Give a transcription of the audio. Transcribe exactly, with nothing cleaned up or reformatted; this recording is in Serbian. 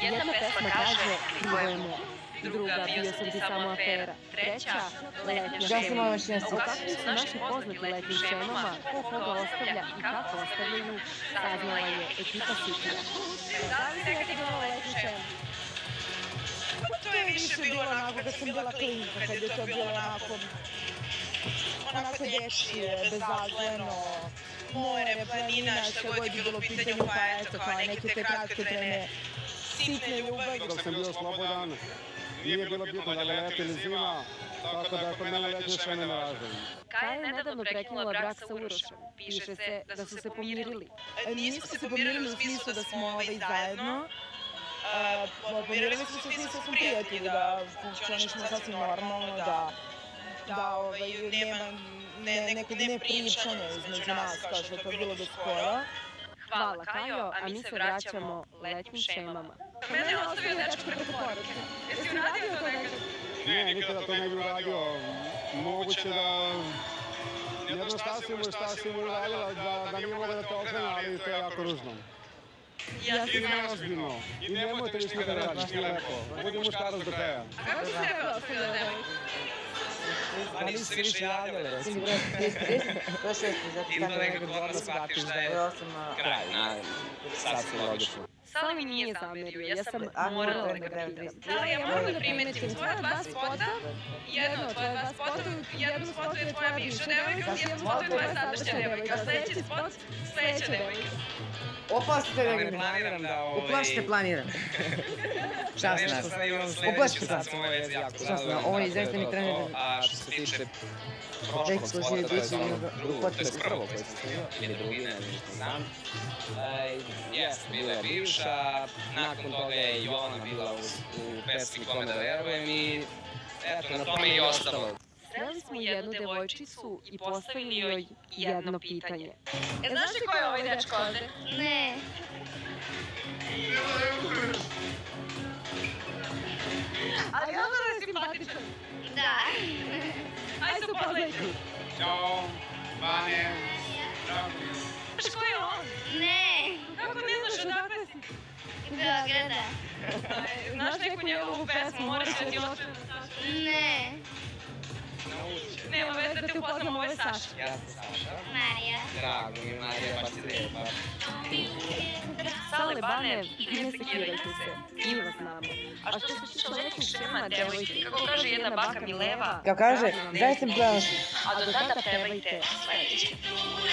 Jedna pesma kaže krivo je more, druga bio sam ti samo afera, treća letnja šema. A u kakvim su naši poznati letnim šemama, ko koga ostavlja i kako ostavljaju, saznala je ekipa Sitija. Da li ste nekada gledala letnju šemu? To je više bilo onako kad sam bila klinka, kad je to bilo onako, onako dečije, bezazleno, more, planina, šta god je bilo u pitanju, pa eto, kao neke te kratkotrajne sitne ljubavi. Dok sam bio slobodan, nije bilo bitno da li leti ili zima, tako da je kod mene letnje šeme ne važno. Kaja je nedavno prekinula brak sa Urošem. Piše se da su se pomirili. Nismo se pomirili u smislu da smo ovaj zajedno. Pomirili smo se u smislu da smo prijatelji, da funkcionišemo sasvim normalno, da nema nekog nepričanja između nas, kao što je to bilo do skoro. Hvala, Kajo, a mi se vraćamo letnjim šemama. Mene je ostavio dečko preko poruke. Jesi uradio to nekad? Ne, nikada to ne bi uradio. Moguće da... Jedno šta si mu, šta si mu uradila, da nije mogla da te okrene, ali to je jako ružno. I neozbiljno. I nemojte više da radiš, nije lepo. Budi muškarac do kraja. A kako si sebe ostavio da devojka? Pa nisu se više javljali, recimo. Ili da nekako dobro shvatiš da je kraj, sad se logično. Sala mi nije zamerio, ja sam morala da ga primetim. Sala, ja moram da primetim tvoja dva spota, jedno od tvoja dva spota, u jednom spotu je tvoja bivša devojka, u jednom spotu je tvoja sadašnja devojka, a sledeći spot, sledeća devojka. Oplašite da ga planiram da... Uplašite planiram. Šast nas. Uplašite nas. Šast nas. Ovo je izvestani trener. A što se tiče prošlog sporta, to je ono drugo, to je prvo koje sam snimao, ili drugi, ne znam. Jes, bila je bivša, nakon toga je Jona bila u pesmi Kome da verujem i eto, na tome je i ostalo. Sreli smo jednu devojčicu i postavili joj jedno pitanje. E, znaš li ko je ovaj dečko ovde? Ne. Ali ono da je simpatičan. Da. Ajde se upoznajte. Ćao, Vane, drago mi je. Znaš ko je on? Ne. Kako ne znaš odakle si? Beograda. Znaš neku njegovu pesmu, moraš da ti otkrivam Saša? Ne. Nema veze da te upoznam, ovo je Saša. Ja sam Saša. Marija. Drago mi je, Marija, baš si lijepa. Sale, Bane, ne sekirajte se, mi vas znamo. A što se tiče letnjih šema, devojke, kako kaže jedna baka Mileva... Kao kaže, zaista mi gledaš. A do tada pevajte sledeće.